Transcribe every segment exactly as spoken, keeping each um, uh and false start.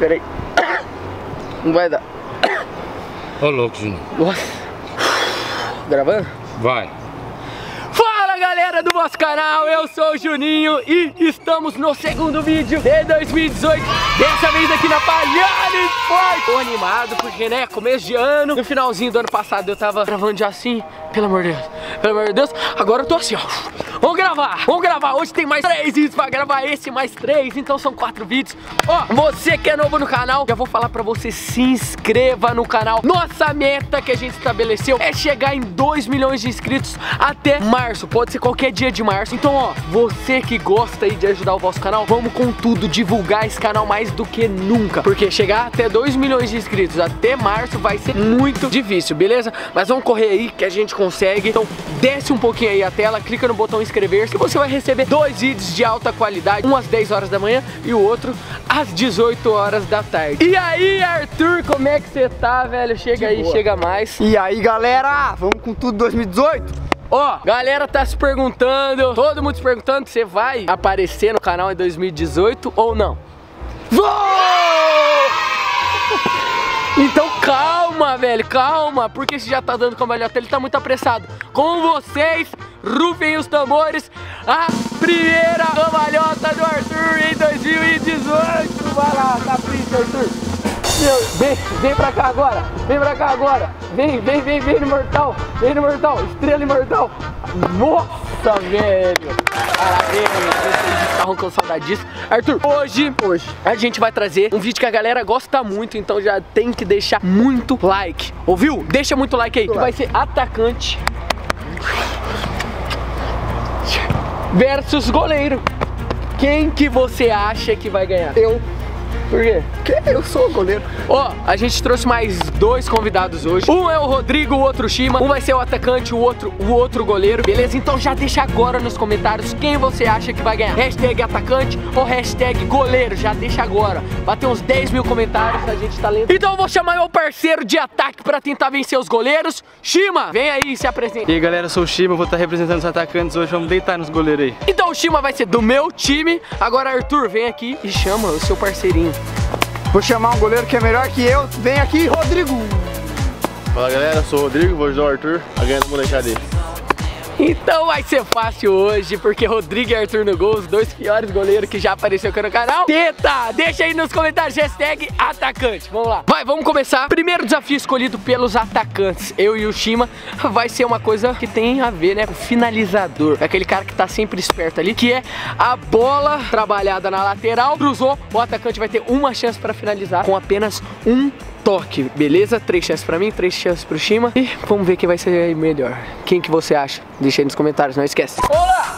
Pera aí. Não vai dar. Ô louco, Juninho. Nossa. Gravando? Vai. Fala galera do nosso canal, eu sou o Juninho e estamos no segundo vídeo de dois mil e dezoito. Dessa vez aqui na Palhada Esporte. Tô animado porque, né, começo de ano. No finalzinho do ano passado eu tava gravando já assim. Pelo amor de Deus, pelo amor de Deus. Agora eu tô assim, ó. Vamos gravar, vamos gravar. Hoje tem mais três vídeos pra gravar, esse mais três, então são quatro vídeos. Ó, você que é novo no canal, já vou falar pra você, se inscreva no canal. Nossa meta que a gente estabeleceu é chegar em dois milhões de inscritos até março. Pode ser qualquer dia de março. Então, ó, você que gosta aí de ajudar o vosso canal, vamos com tudo divulgar esse canal mais do que nunca. Porque chegar até dois milhões de inscritos até março vai ser muito difícil, beleza? Mas vamos correr aí que a gente consegue. Então, desce um pouquinho aí a tela, clica no botão inscrever-se, que você vai receber dois vídeos de alta qualidade, um às dez horas da manhã e o outro às dezoito horas da tarde. E aí, Arthur, como é que você tá, velho? Chega aí, chega mais. E aí, galera, vamos com tudo dois mil e dezoito? Ó, galera tá se perguntando, todo mundo se perguntando, você vai aparecer no canal em dois mil e dezoito ou não? Vou! Então calma, velho, calma, porque você já tá dando cambalhota, ele tá muito apressado. Com vocês, rufem os tambores, a primeira cambalhota do Arthur em dois mil e dezoito. Vai lá, capricha, Arthur. Meu, vem, vem pra cá agora, vem pra cá agora. Vem, vem, vem, vem no mortal, vem no mortal, estrela imortal. Nossa, velho. Parabéns, vocês estavam com saudade disso. Arthur, hoje, hoje a gente vai trazer um vídeo que a galera gosta muito, então já tem que deixar muito like. Ouviu? Deixa muito like aí, que vai ser atacante versus goleiro. Quem que você acha que vai ganhar? Eu. Por quê? Porque eu sou o goleiro. Ó, a gente trouxe mais dois convidados hoje. Um é o Rodrigo, o outro o Shima. Um vai ser o atacante, o outro o outro goleiro. Beleza? Então já deixa agora nos comentários quem você acha que vai ganhar. Hashtag atacante ou hashtag goleiro. Já deixa agora. Bater uns dez mil comentários, a gente tá lendo. Então eu vou chamar meu parceiro de ataque pra tentar vencer os goleiros. Shima, vem aí e se apresenta. E aí galera, eu sou o Shima, vou estar representando os atacantes hoje. Vamos deitar nos goleiros aí. Então o Shima vai ser do meu time. Agora Arthur, vem aqui e chama o seu parceirinho. Vou chamar um goleiro que é melhor que eu. Vem aqui, Rodrigo. Fala galera, eu sou o Rodrigo, vou ajudar o Arthur a ganhar no molecada dele. Então vai ser fácil hoje, porque Rodrigo e Arthur no gol, os dois piores goleiros que já apareceu aqui no canal. Teta, deixa aí nos comentários, hashtag atacante. Vamos lá. Vai, vamos começar. Primeiro desafio escolhido pelos atacantes, eu e o Shima, vai ser uma coisa que tem a ver, né, com o finalizador. Aquele cara que tá sempre esperto ali, que é a bola trabalhada na lateral. Cruzou, o atacante vai ter uma chance pra finalizar com apenas um toque, beleza? Três chances pra mim, três chances pro Shima. E vamos ver quem vai ser melhor. Quem que você acha? Deixa aí nos comentários, não esquece. Olá!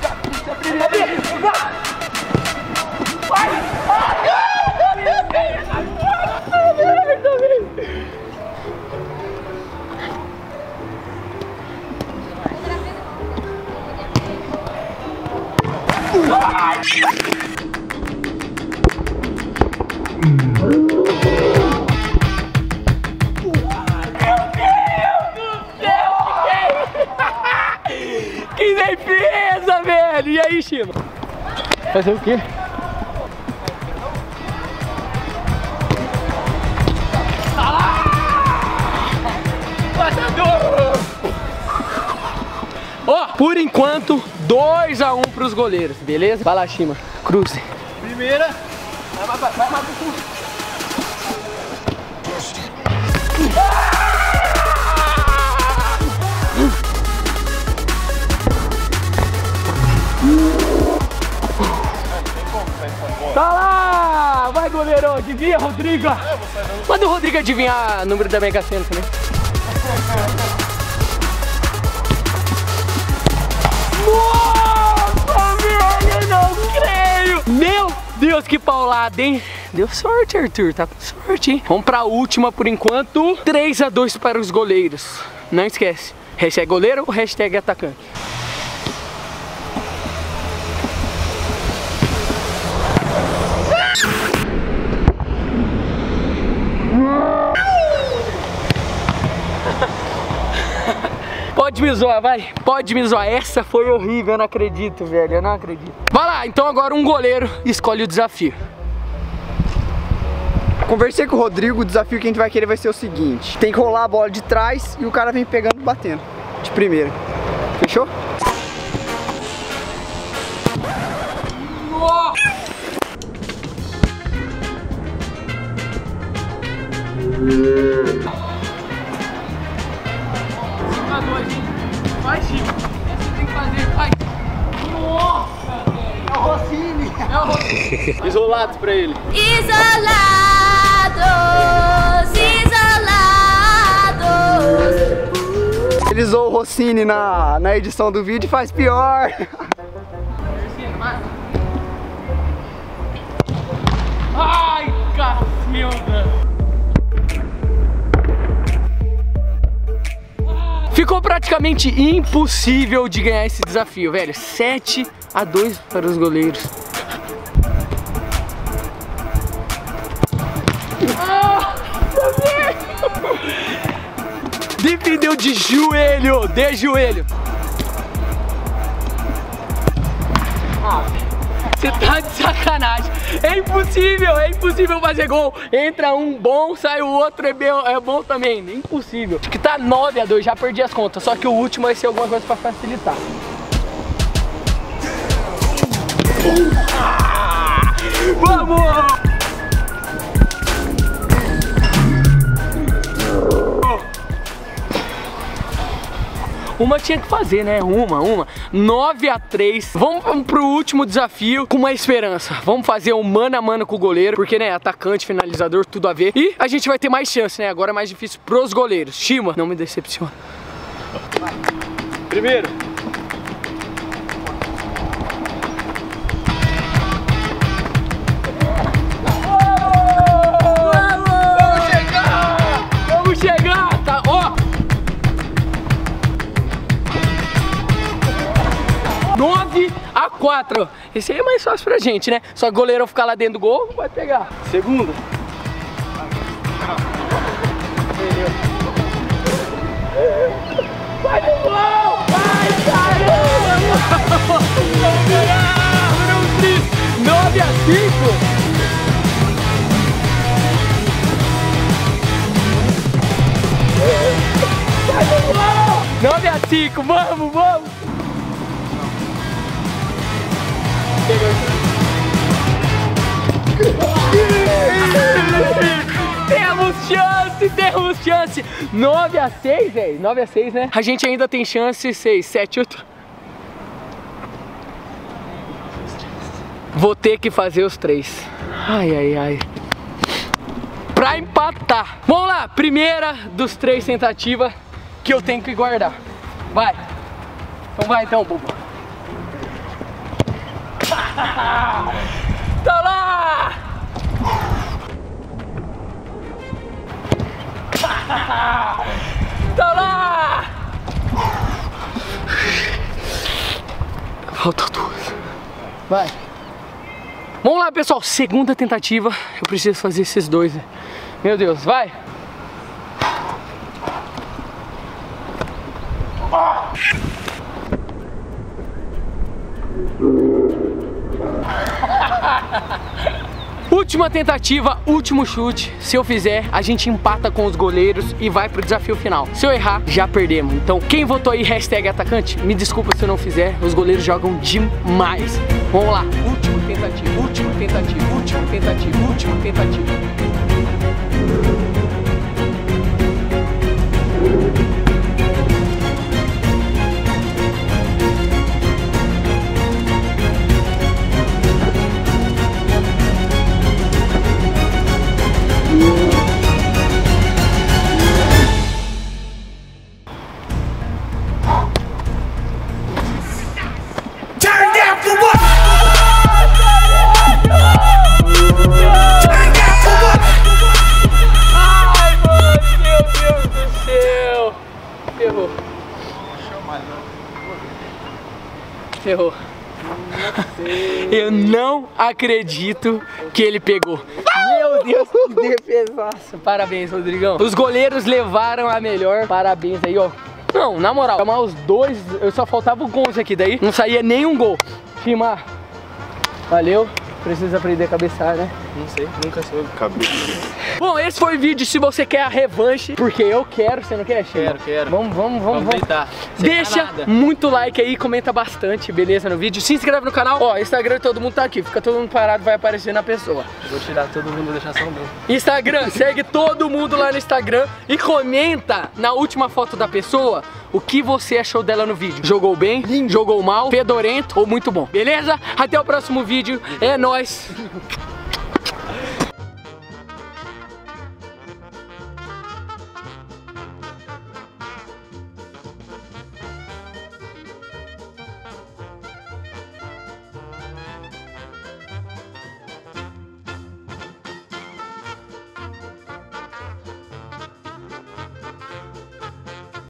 Que defesa, velho! E aí, Shima? Fazer o quê? Ó, por enquanto, dois a um pros goleiros, beleza? Vai lá, Shima. Cruze. Primeira. Vai, vai, vai, vai, vai. Tá lá! Vai, goleirão! Adivinha, Rodrigo! Manda o Rodrigo adivinhar o número da Mega Sena também. Nossa, velho! Não creio! Meu Deus, que paulada, hein? Deu sorte, Arthur. Tá com sorte, hein? Vamos pra última por enquanto. três a dois para os goleiros. Não esquece. Hashtag goleiro ou hashtag atacante? Pode me zoar, vai. Pode me zoar. Essa foi horrível, eu não acredito, velho. Eu não acredito. Vai lá, então agora um goleiro escolhe o desafio. Conversei com o Rodrigo, o desafio que a gente vai querer vai ser o seguinte: tem que rolar a bola de trás e o cara vem pegando e batendo de primeira. Fechou? Vai, Chico. Você tem que fazer, vai. Nossa, velho. É o Rossini. É o Rossini. Isolados pra ele. Isolados, isolados. Ele usou o Rossini na, na edição do vídeo e faz pior. Ai, cacilda. Ficou praticamente impossível de ganhar esse desafio, velho. sete a dois para os goleiros. Ah, defendeu de joelho, de joelho. Ah, você tá de sacanagem. É impossível, é impossível fazer gol. Entra um bom, sai o outro, é bom, é bom também. É impossível. Acho que tá nove a dois, já perdi as contas. Só que o último vai ser alguma coisa pra facilitar. Ah, vamos! Uma tinha que fazer, né? Uma, uma. nove a três. Vamos pro último desafio com uma esperança. Vamos fazer um mano a mano com o goleiro, porque, né, atacante, finalizador, tudo a ver. E a gente vai ter mais chance, né? Agora é mais difícil pros goleiros. Shima, não me decepciona. Primeiro. Vamos chegar! Vamos chegar! Tá, ó! nove a quatro. Esse aí é mais fácil pra gente, né? Só que o goleiro ficar lá dentro do gol, vai pegar. Segunda. Vai no gol! Vai, caramba! Vamos ganhar! nove a cinco! Vai no gol! nove a cinco, vamos, vamos! Temos chance, temos chance. nove a seis, velho. nove a seis, né? A gente ainda tem chance. seis, sete, oito. Vou ter que fazer os três. Ai, ai, ai. Pra empatar. Vamos lá, primeira dos três tentativas que eu tenho que guardar. Vai. Então vai então, bobo. Tá lá! Tá lá! Falta duas. Vai. Vamos lá, pessoal. Segunda tentativa. Eu preciso fazer esses dois. Meu Deus, vai. Última tentativa, último chute. Se eu fizer, a gente empata com os goleiros e vai pro desafio final. Se eu errar, já perdemos. Então, quem votou aí, hashtag atacante, me desculpa se eu não fizer. Os goleiros jogam demais. Vamos lá, última tentativa, última tentativa, última tentativa, última tentativa. Ferrou. Eu não acredito que ele pegou. Meu Deus, que defesaço. Parabéns, Rodrigão. Os goleiros levaram a melhor. Parabéns aí, ó. Não, na moral, chamar os dois, eu só faltava o Gonzo aqui, daí não saía nenhum gol. Shima, valeu. Precisa aprender a cabeçar, né? Não sei, nunca soube. Cabeça. Bom, esse foi o vídeo. Se você quer a revanche, porque eu quero, você não quer, Chico? Quero, quero. Vamos, vamos, vamos. Vamos deitar. Sem Deixa nada. muito like aí, comenta bastante, beleza, no vídeo. Se inscreve no canal. Ó, Instagram todo mundo tá aqui. Fica todo mundo parado, vai aparecer na pessoa. Vou tirar todo mundo e deixar só um bom. Instagram, segue todo mundo lá no Instagram e comenta na última foto da pessoa o que você achou dela no vídeo. Jogou bem, jogou mal, fedorento ou muito bom, beleza? Até o próximo vídeo, é nóis!